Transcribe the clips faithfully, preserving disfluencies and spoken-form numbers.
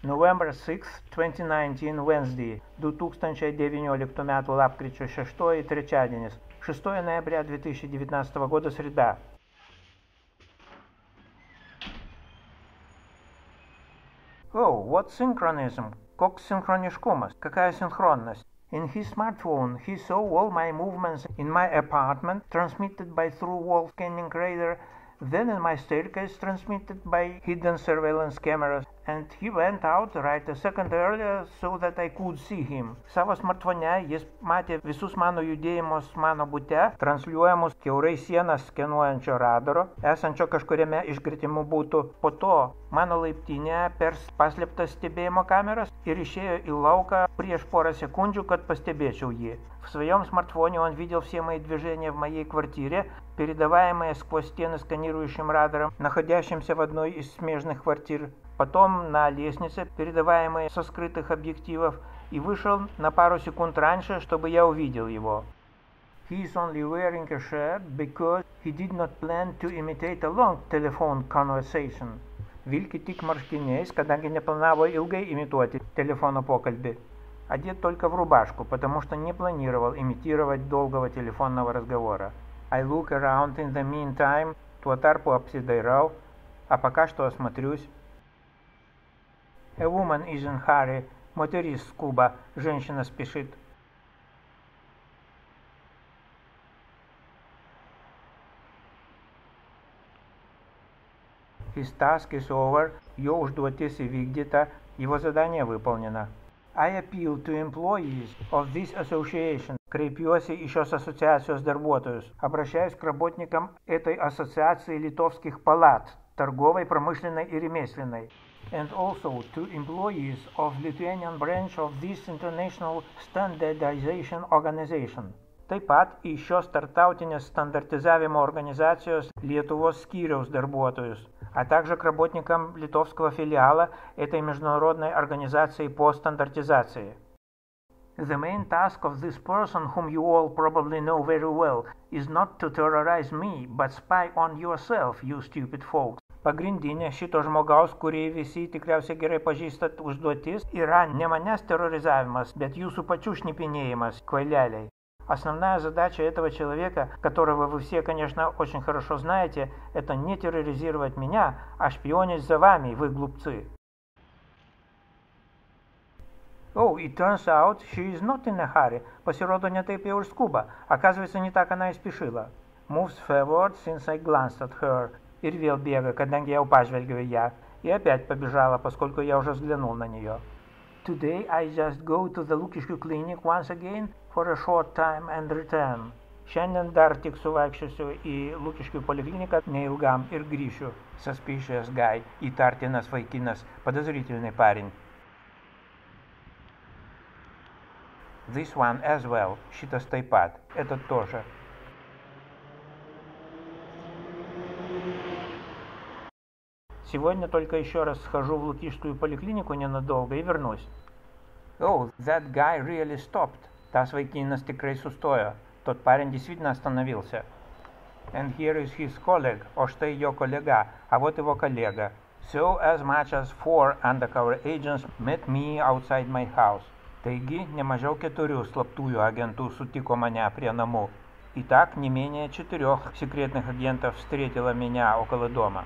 November sixth, twenty nineteen, Wednesday, du tūkstančiai devynioliktų metų lapkričio šeštoji, trečiadienis, шестое ноября две тысячи девятнадцатого года, среда. Oh, what synchronism? Koks синхронишкумас? Какая синхронность? In his smartphone, he saw all my movements in my apartment transmitted by through-wall scanning radar, then in my staircase transmitted by hidden surveillance cameras, and he went out right a second earlier so that I could see him. Savo smartfone jis matė visus mano judėjimus mano bute, transliuojamus kiaurai sienas skenuojančio radaro, esančio kažkuriame iš gretimų butų. Po to mano laiptinėje per paslėptas stebėjimo kameras ir išėjo į lauką prieš пору секунд, kad пастебечил jį. В своем смартфоне он видел все мои движения в моей квартире, передаваемые сквозь стены сканирующим радаром, находящимся в одной из смежных квартир, потом на лестнице, передаваемые со скрытых объективов, и вышел на пару секунд раньше, чтобы я увидел его. He is only wearing a shirt because he did not plan to imitate a long telephone conversation. Vilki tik marškiniais, kadangi neпланировал ilgai имитировать телефонный pokalbį. Одет только в рубашку, потому что не планировал имитировать долгого телефонного разговора. I look around in the meantime, tuo tarpu apsidairau, а пока что осмотрюсь. A woman is in hurry, моторист скуба, женщина спешит. His task is over, jo užduotis įvykdyta, его задание выполнено. I appeal to employees of this association. Кreipiuosi į šios asociacijos darbuotojus. Обращаюсь к работникам этой ассоциации литовских палат, торговой, промышленной и ремесленной. And also to employees of Lithuanian branch of this international standardization organization. Taip pat į šios tarptautinės стандартизavimo организаcijos Lietuvos skyriaus darbuotojus, а также к работникам литовского филиала этой международной организации по стандартизации. The main task of this person, whom you all probably know very well, is not to terrorize me, but spy on yourself, you stupid folks. Pagrindinė šito žmogaus, kurį visi tikriausiai gerai pažįstat, užduotis yra ne manęs terроризavimas, bet jūsų pačių šnipinėjimas, kvaileliai. Основная задача этого человека, которого вы все, конечно, очень хорошо знаете, это не терроризировать меня, а шпионить за вами, вы глупцы. Oh, it turns out she is not in a hurry. Pasirodo, ne taip jau ir skuba. Оказывается, не так она и спешила. Moves forward since I glanced at her. Ir vėl bėga, kadangi jau pažvelgiau į ją. И опять побежала, поскольку я уже взглянул на нее. Today I just go to the Lukiškių clinic once again for a short time and return. Šiandien dar tik suvaikščiosiu į Lukiškių polikliniką neilgam ir grįšiu. Suspicious guy, įtartinas vaikinas, подозрительный парень. This one as well, šitas taip pat, этот тоже. Сегодня только еще раз схожу в Лукишскую поликлинику ненадолго и вернусь. Oh, that guy really stopped. Tas vaikinas tikrai sustojo. Тот парень действительно остановился. And here is his colleague. О štai jo kolega. А вот его коллега. So as much as four undercover agents met me outside my house. Taigi, не mažiau keturių slaptųjų agentų sutiko mane prie namų. Итак, не менее четырех секретных агентов встретило меня около дома.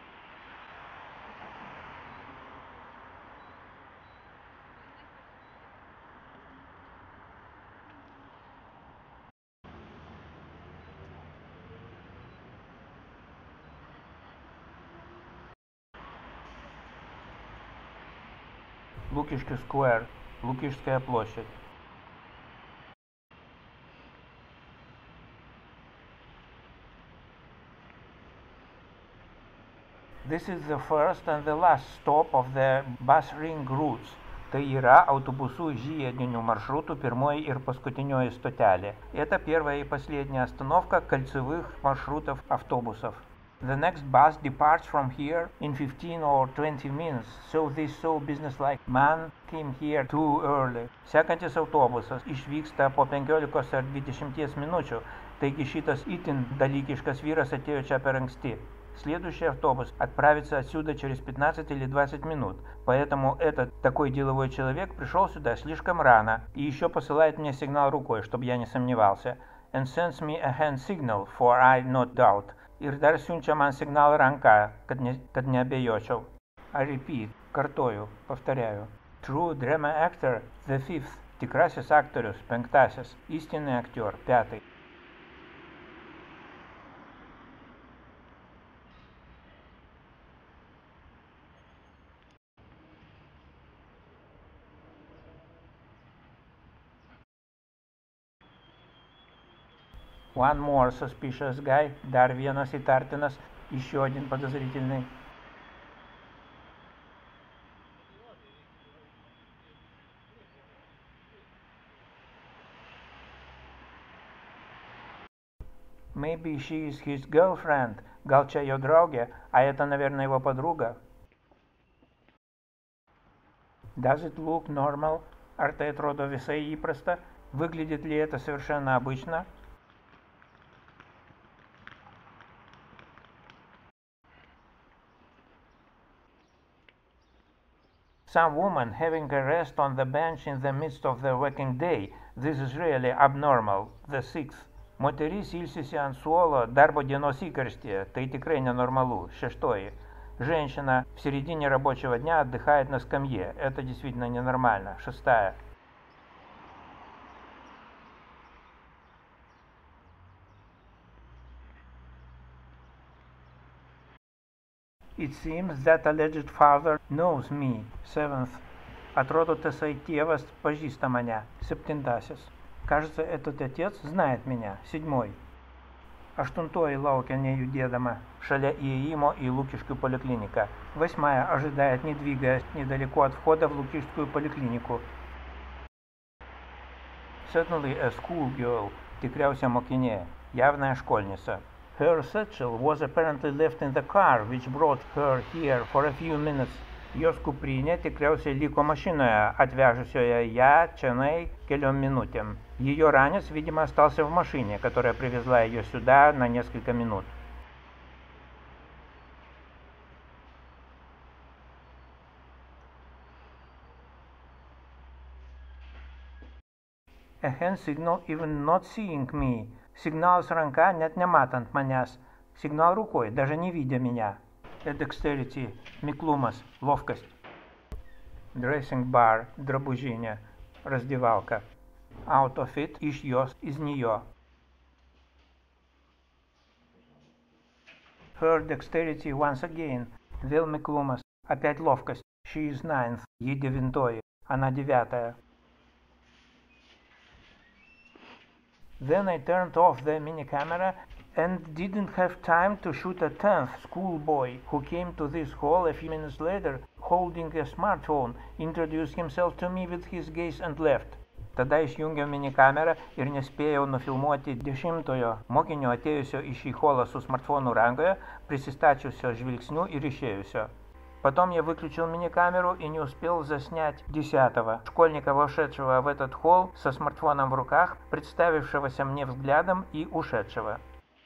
Лукишки Square, Лукишская площадь. This is the first and the last stop of the bus ring routes. Tai yra autobusų žiedinių маршруту pirmoji ir paskutinioji stotelė. Это первая и последняя остановка кольцевых маршрутов автобусов. The next bus departs from here in fifteen or twenty minutes, so this so businesslike man came here too early. Sekantis autobusas išvyksta po penkiolikos ar dvidešimties minučių, taigi šitas itin dalykiškas vyras atėjo čia per anksti. Следующий автобус отправится отсюда через пятнадцать или двадцать минут, поэтому этот такой деловой человек пришел сюда слишком рано и еще посылает мне сигнал рукой, чтобы я не сомневался. And sends me a hand signal, for I not doubt. Ir dar siunčia man signalą ranka, kad, ne, kad neabejočiau. I repeat, kartoju, повторяю. True drama actor, the fifth. Tikrasis aktorius, penktasis. Истинный актер, пятый. One more suspicious guy. Dar vienas įtartinas. Еще один подозрительный. Maybe she is his girlfriend. Gal čia jo draugė, а это, наверное, его подруга. Does it look normal? Ar tai atrodo visai įprasta? Выглядит ли это совершенно обычно? Some woman having a rest on the bench in the midst of the working day. This is really abnormal. The sixth. Moteris ilsisi ant suolo darbo dienos įkarštyje. Tai tikrai неnormalu. Шестое. Женщина в середине рабочего дня отдыхает на скамье. Это действительно ненормально. Шестая. It seems that alleged father knows me. Seventh. Atrodo tasai tėvas pažįsta mane. Septintasis. Кажется, этот отец знает меня. Седьмой. Aštuntoji laukia nejudėdama шаля įėjimo į Лукишскую поликлинику. Восьмая ожидает, не двигаясь, недалеко от входа в Лукишскую поликлинику. Certainly a schoolgirl. Tikriausia mokinė. Явная школьница. Her satchel was apparently left in the car, which brought her here for a few minutes. Jos kuprinė tikriausiai liko mašinoje, отвяжуsioje ją čionai кeliom минутам. Ее ранец, видимо, остался в машине, которая привезла ее сюда на несколько минут. A hand signal even not seeing me. Сигнал с ранка net nematant manęs. Сигнал рукой, даже не видя меня. A dexterity, миклумас, ловкость. Dressing bar, драбужиня, раздевалка. Out of it, из ее, из нее. Her dexterity once again, вел миклумас, опять ловкость. She is ninth, ей девятое, она девятая. Then I turned off the mini-camera and didn't have time to shoot a tenth schoolboy who came to this hall a few minutes later holding a smartphone, introduced himself to me with his gaze and left. Tada išjungiau minikamerą ir nespėjau nufilmuoti dešimtojo mokinio atėjusio į šį холą su смартфону rankoje, присистачившего žvilgsniu ir išėjusio. Потом я выключил миникамеру и не успел заснять десятого школьника, вошедшего в этот холл со смартфоном в руках, представившегося мне взглядом и ушедшего.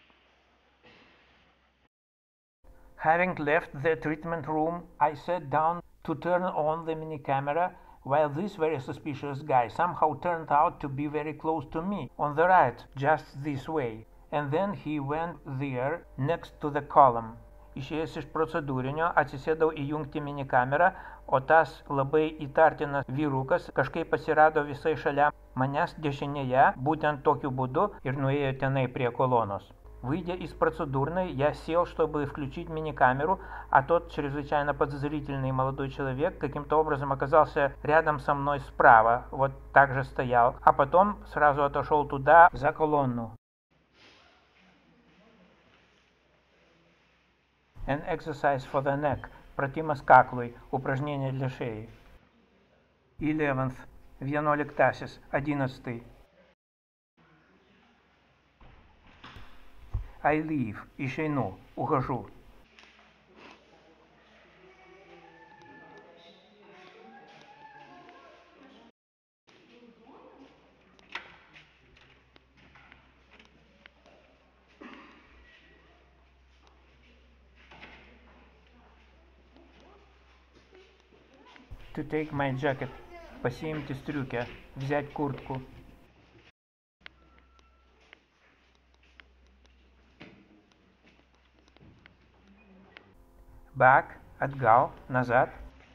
Having left the treatment room, I sat down to turn on the minicamera, while this very suspicious guy somehow turned out to be very close to me, on the right, just this way, and then he went there, next to the column. Išėjęs iš procedūrinio, atsisėdau įjungti minikamerą, o tas labai įtartinas vyrukas kažkaip pasirado visai šalia manęs dešinėje, būtent tokiu būду ir nuėjo tenai prie колонос. Выйдя из процедурной, я сел, чтобы включить миникамеру, а тот чрезвычайно подозрительный молодой человек каким-то образом оказался рядом со мной справа, вот так же стоял, а потом сразу отошел туда, за колонну. An exercise for the neck. Pratimas kaklui. Упражнение для шеи. Eleventh. Vienuoliktasis. Одиннадцатый. I leave. Išeinu. Ухожу. To take my jacket. Pasiimti striukę. Взять куртку. Back. Atgal. Назад.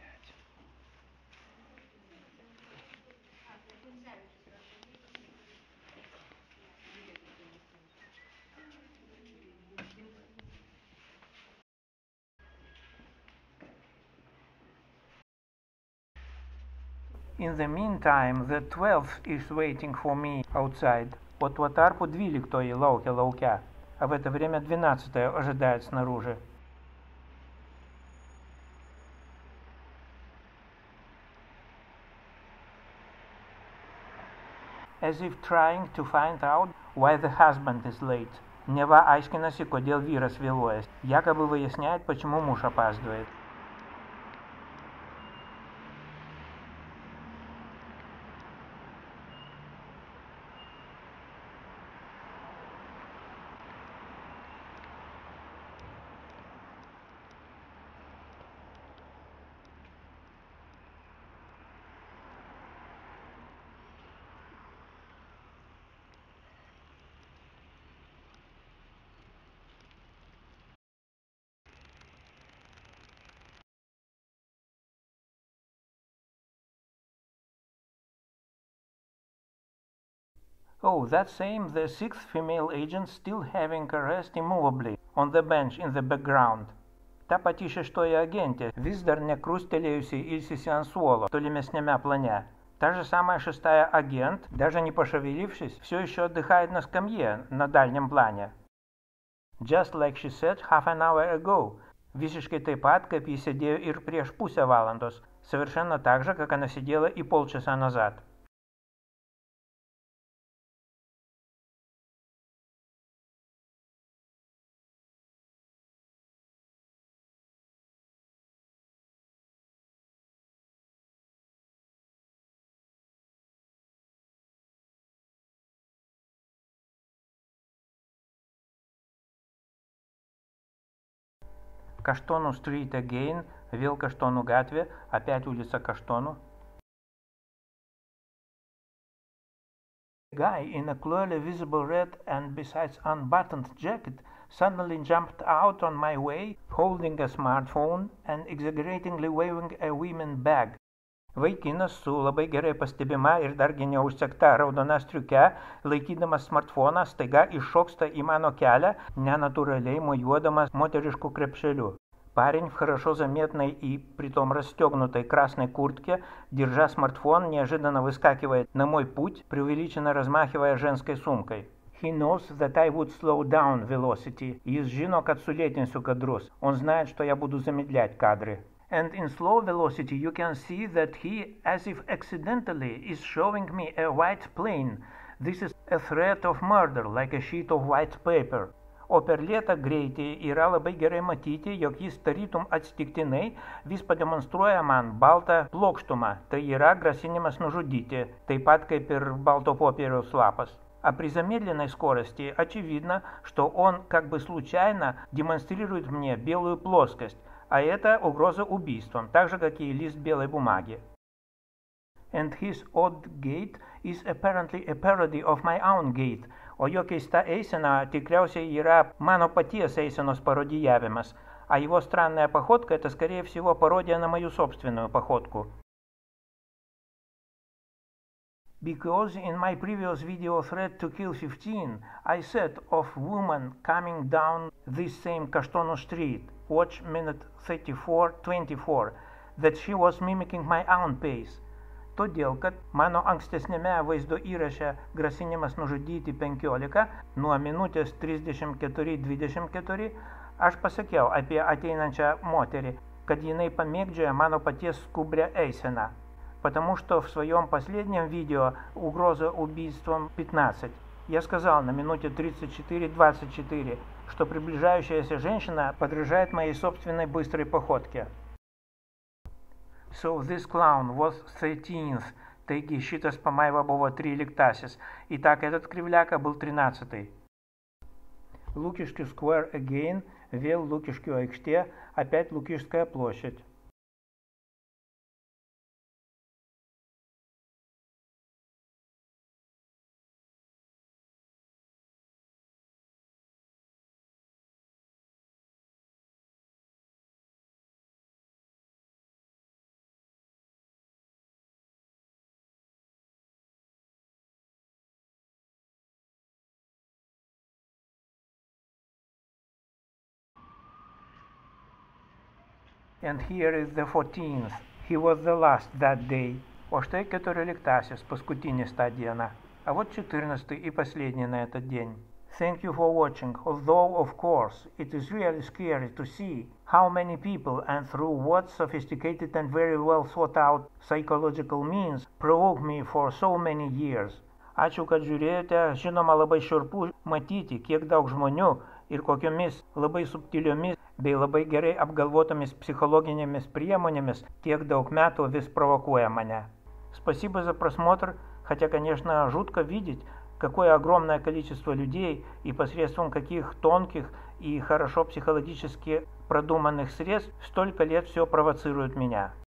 In the meantime, the twelfth is waiting for me outside. O tuo tarpu dvyliktoji laukia lauke, а в это время двенадцатая ожидает снаружи. As if trying to find out why the husband is late. Neva aiškinasi, kodėl vyras vėluoja. Якобы выясняет, почему муж опаздывает. Oh, that same, the sixth female agent still having a rest immovably on the bench in the background. Ta pati šeštoji agentė vis dar nekrustelėjusi ilsisi ant suolo tolimesнеме плане. Та же самая шестая агент, даже не пошевелившись, все еще отдыхает на скамье на дальнем плане. Just like she said half an hour ago. Visiškai taip pat, kaip ji sėdėjo ir prieš pusę valandos. Совершенно так же, как она сидела и полчаса назад. Kaštonų Street again, vėl Kaštonų gatvė, опять улица Kaštonų. A guy in a clearly visible red and besides unbuttoned jacket suddenly jumped out on my way, holding a smartphone and exaggeratingly waving a women's bag. Vaikinas su labai gerai pastebima ir dargi neužsegta raudona striuke, laikydamas smartfoną, staiga iššoksta į mano kelią, ненатуральной моjuodamas моторишку крепшелю. Парень в хорошо заметной и притом расстегнутой красной куртке, держа смартфон, неожиданно выскакивает на мой путь, преувеличенно размахивая женской сумкой. He knows that I would slow down velocity. Jis žino, kad sulėtinsiu kadrus. Он знает, что я буду замедлять кадры. And in slow velocity you can see that he, as if accidentally, is showing me a white plane. This is a threat of murder, like a sheet of white paper. O per lėtą greitį yra labai gerai matyti, jog jis tarytum atsitiktinai vis pademonstruoja man baltą plokštumą, tai yra grasinimas nužudyti, taip pat kaip ir balto popieriaus lapas. А при замедленной скорости очевидно, что он как бы случайно демонстрирует мне белую плоскость, а это угроза убийством, так же, как и лист белой бумаги. And his odd gait is apparently a parody of my own gait, o jo keista eisena tikriausiai yra mano paties eisenos пародиявимас, а его странная походка – это, скорее всего, пародия на мою собственную походку. Because in my previous video threat to kill fifteen, I said of woman coming down this same Kaštonų street, watch minute thirty-four twenty-four, that she was mimicking my own pace. Todėl, kad mano ankstesnėme vaizdo įraše grasinimas nužudyti penkiolika nuo minutės trisdešimt keturi dvidešimt keturi, aš pasakiau apie ateinančią moterį, kad jinai pamėgdžioja mano paties skubrią eiseną. Потому что в своем последнем видео «Угроза убийством пятнадцать» я сказал на минуте тридцать четыре двадцать четыре, что приближающаяся женщина подражает моей собственной быстрой походке. So this clown was thirteenth, taigi šitas pamaiva buvo tryliktasis, итак, этот кривляка был тринадцатый. Лукишкий square again, vėl Lukiškių aikštė, опять Лукишская площадь. And here is the fourteenth. He was the last that day. O štai keturioliktasis, paskutinis tą dieną. А вот четырнадцатый и последний на этот день. Thank you for watching, although of course it is really scary to see how many people and through what sophisticated and very well thought out psychological means provoke me for so many years. Ačiū, kad žiūrėjote. Žinoma, labai šiurpu matyti, kiek daug žmonių ir kokiomis labai subtiliomis bei labai gerai apgalvotomis психологическими прiemonėmis tiek daug metų vis провокуя меня. Спасибо за просмотр, хотя, конечно, жутко видеть, какое огромное количество людей и посредством каких тонких и хорошо психологически продуманных средств столько лет все провоцируют меня.